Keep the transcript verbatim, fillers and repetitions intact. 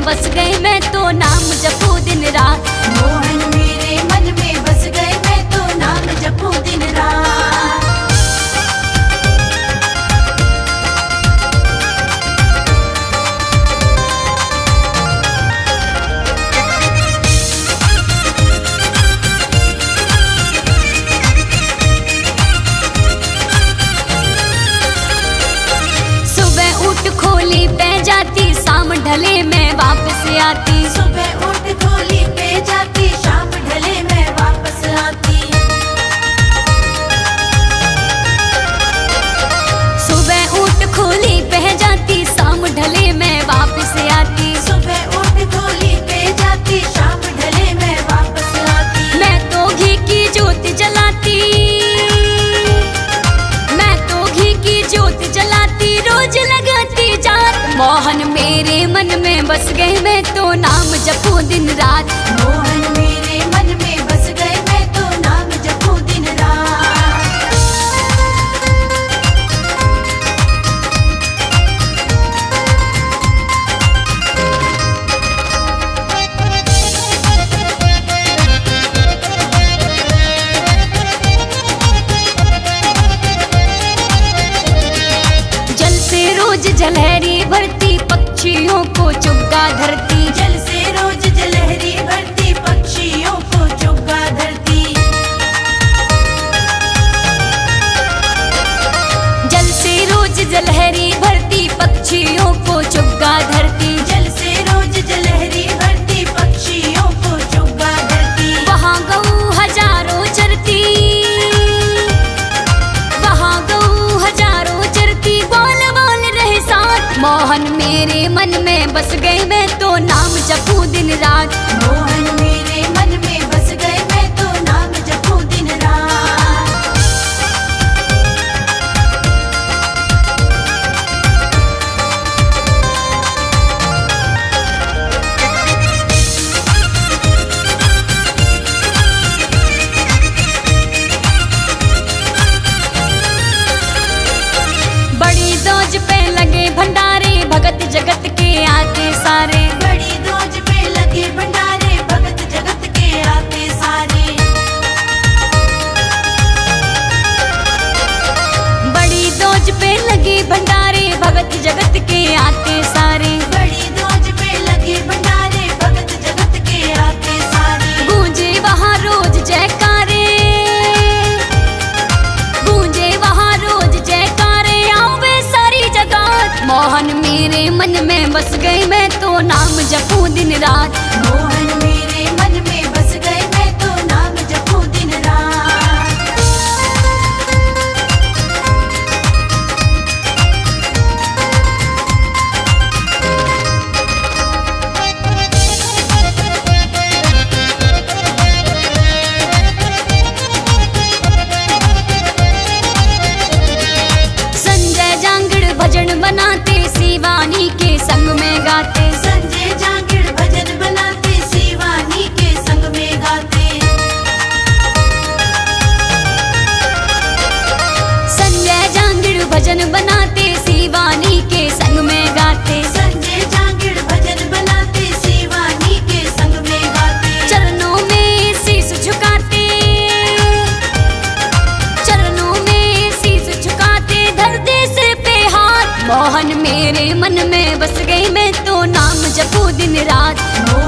बस गए मैं तो नाम जपू दिन रात। मोहन मेरे मन में बस गए मैं तो नाम जपू दिन रात। सुबह उठ खोली पे जाती शाम ढले मैं वापस आती। सुबह उठ खोली पे जाती शाम ढले मैं वापस आती। सुबह उठ खोली पे जाती शाम ढले मैं वापस आती। सुबह उठ खोली पे जाती शाम ढले मैं वापस आती। मैं तो घी की ज्योत जलाती, मैं तो घी की ज्योत जलाती रोज लगाती जात। मोहन मेरे मन में बस गए मैं तो नाम जपू दिन रात। मोहन मेरे मन में बस गए मैं तो नाम जपू दिन रात। जल से रोज जलहरी भरती पक्षियों को चुग्गा धरती। जल से रोज जलहरी भरती पक्षियों को चुग्गा धरती। जल से रोज जलहरी भरती पक्षियों को चुग्गा धरती। जल से रोज जलहरी भरती पक्षियों को चुग्गा धरती। वहाँ गऊ हजारों चरती, वहाँ गऊ हजारों चरती बोल बोल रहे साथ। मोहन मेरे मन में बस गए मैं तो नाम जपू दिन रात। मोहन मेरे मन में बस गए मैं तो नाम जपू दिन रात। बड़ी दोज पे लगे भंडारे भगत जगत के आते सारे। बड़ी दोज पे लगे भंडारे भगत जगत के आते सारे। बड़ी दोज पे लगे भंडारे भगत जगत के आते सारे। बड़ी दोज पे लगे भंडारे भगत जगत के आते सारे। गूंजे वहाँ रोज जयकारे, गूंजे वहाँ रोज जयकारे आवे सारी जगत। मोहन मेरे मन में बस गए मैं तो नाम जपू दिन रात। मोहन मेरे मन में बस गए मैं तो नाम जपू दिन रात। संजय जांगड़ भजन बनाते शिवानी के संग में गाते। संजय जांगड़ भजन बनाते शिवानी के संग में गाते। संजय जांगड़ भजन बनाते शिवानी के संग में गाते। संजय जांगड़ भजन बनाते शिवानी के संग में गाते। चरणों में शीश झुकाते, चरणों में शीश झुकाते धरते सिर पे हाथ। मोहन मेरे मन में बस गई मैं तो नाम जपू दिन रात।